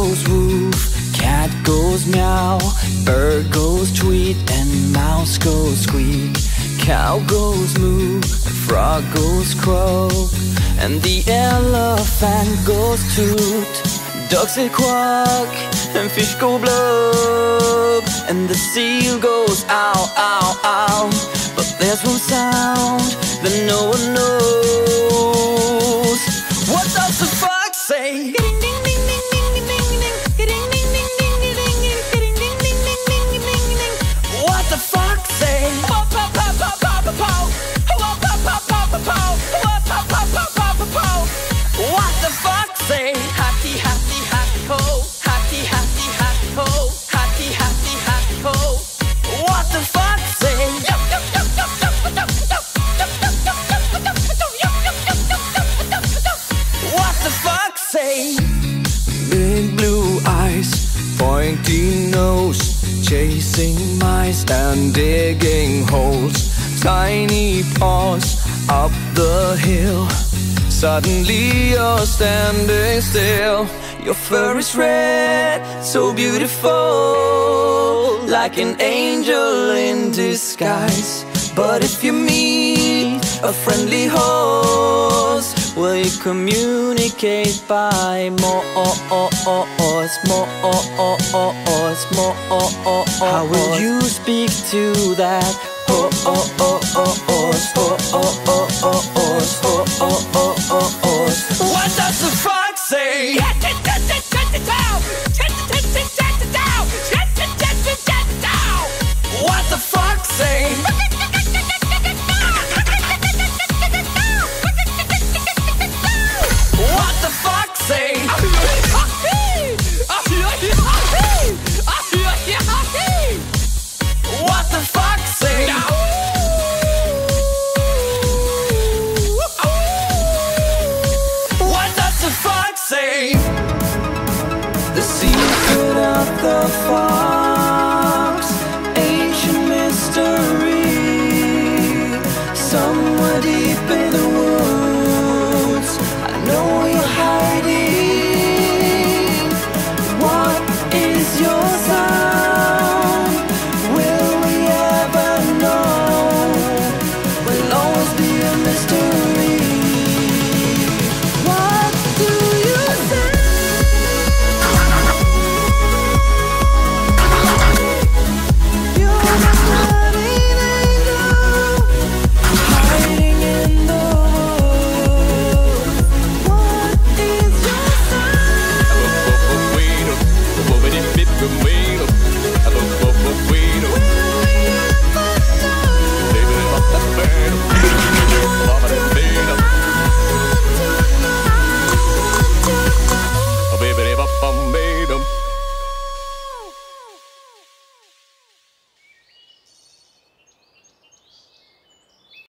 goes woof, cat goes meow, bird goes tweet, and mouse goes squeak. Cow goes moo, and frog goes croak, and the elephant goes toot. Ducks say quack, and fish go blub, and the seal goes ow, ow, ow. But there's one sound that no one knows. What does the fox say? What the fox say? What the fox say? Happy, happy, happy ho. Happy, happy, happy ho. Happy, happy, happy ho. What the fox say? What the fox say? Big blue eyes, pointy nose, chasing mice and digging holes. Tiny paws up the hill. Suddenly you're standing still. Your fur is red, so beautiful, like an angel in disguise. But if you meet a friendly horse, will you communicate by more? How will you speak to that horse? What does the fox say? What the fox say? What the fox say? What the fox say? What does the fox say? The secret of the fox